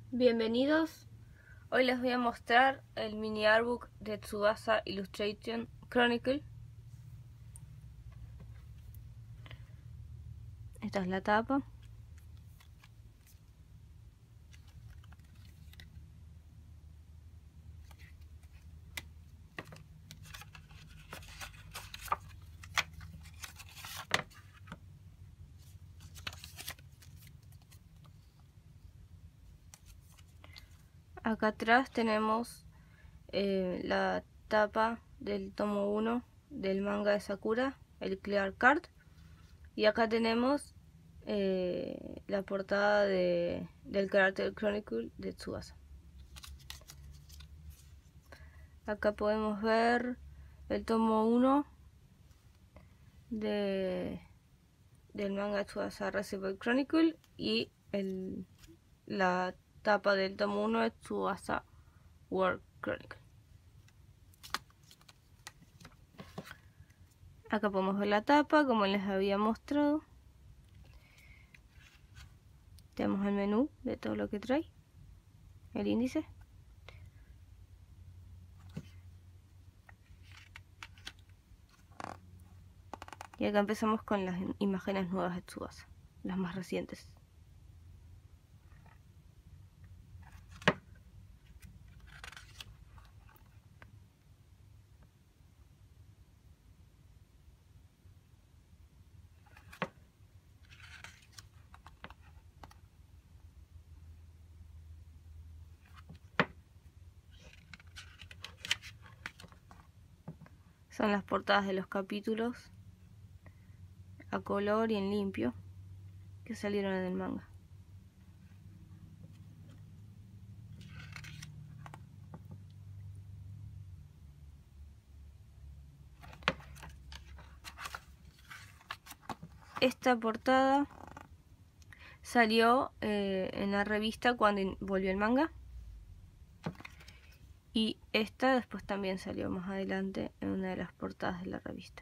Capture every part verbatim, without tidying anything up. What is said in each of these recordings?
Bienvenidos, hoy les voy a mostrar el mini artbook de Tsubasa Illustration Chronicle. Esta es la tapa. Acá atrás tenemos eh, la tapa del tomo uno del manga de Sakura, el Clear Card. Y acá tenemos eh, la portada de, del Character Chronicle de Tsubasa. Acá podemos ver el tomo uno de, del manga Tsubasa Recipe Chronicle y el, la tapa del tomo uno de Tsubasa World Chronicle. Acá podemos ver la tapa como les había mostrado. Tenemos el menú de todo lo que trae, el índice. Y acá empezamos con las imágenes nuevas de Tsubasa, las más recientes. Son las portadas de los capítulos a color y en limpio que salieron en el manga. Esta portada salió eh, en la revista cuando volvió el manga. Y esta después también salió más adelante en una de las portadas de la revista.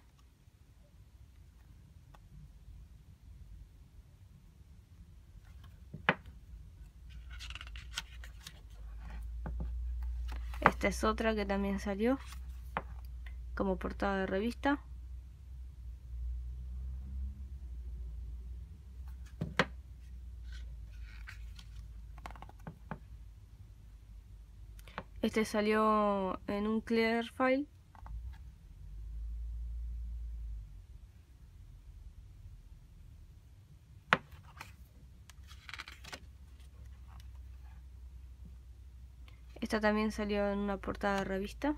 Esta es otra que también salió como portada de revista. Este salió en un clear file. Esta también salió en una portada de revista.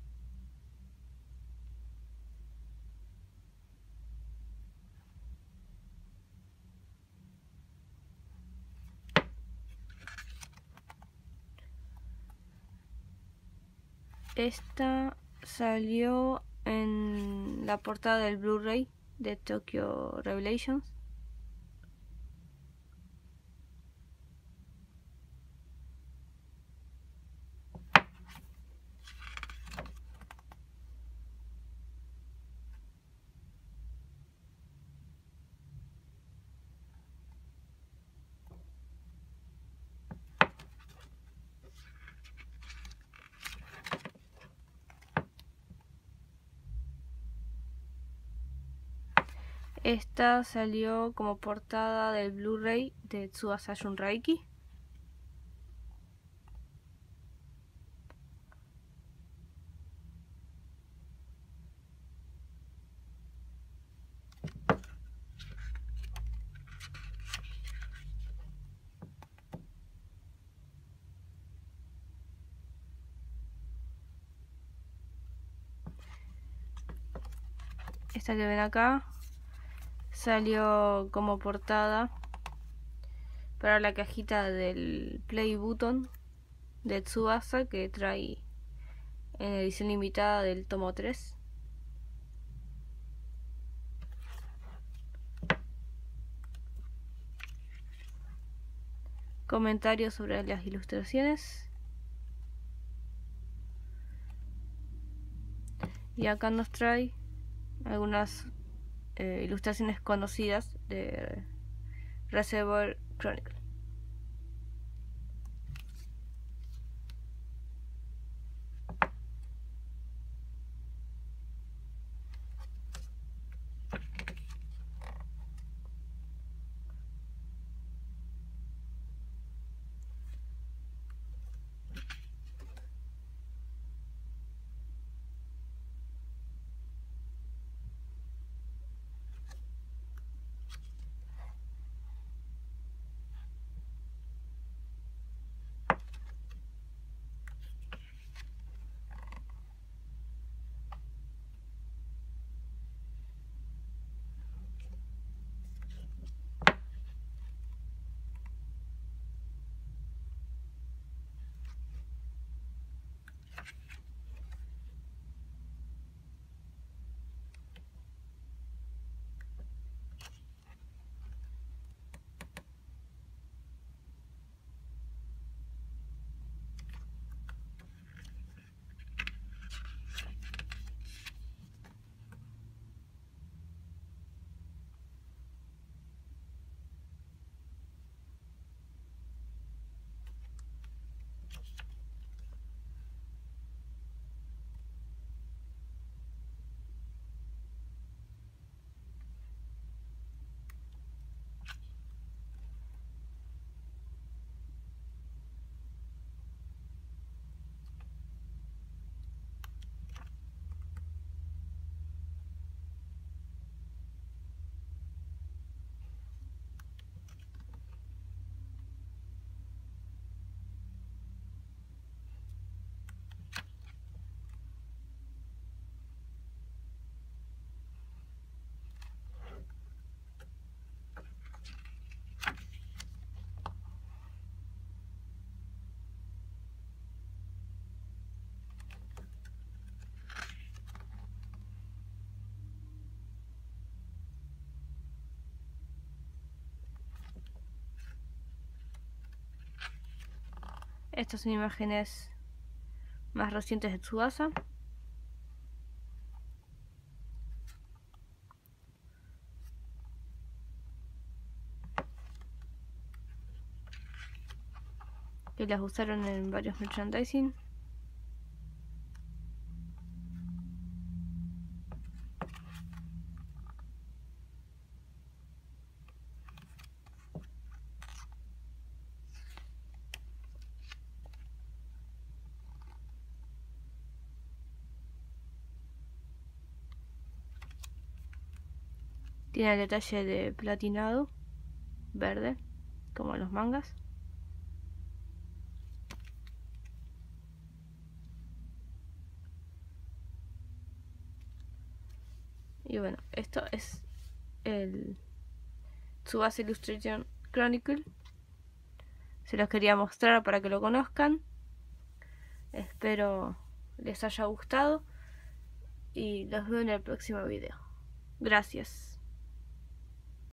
Esta salió en la portada del Blu-ray de Tokyo Revelations. Esta salió como portada del Blu-ray de Tsubasa Shunraiki. Esta que ven acá salió como portada para la cajita del Play Button de Tsubasa que trae en edición limitada del tomo tres. Comentarios sobre las ilustraciones. Y acá nos trae algunas eh, ilustraciones conocidas de Reservoir Chronicle. Estas son imágenes más recientes de Tsubasa. Que las usaron en varios merchandising. Tiene el detalle de platinado verde, como los mangas. Y bueno, esto es el Tsubasa Illustration Chronicle. Se los quería mostrar para que lo conozcan. Espero les haya gustado y los veo en el próximo video. Gracias.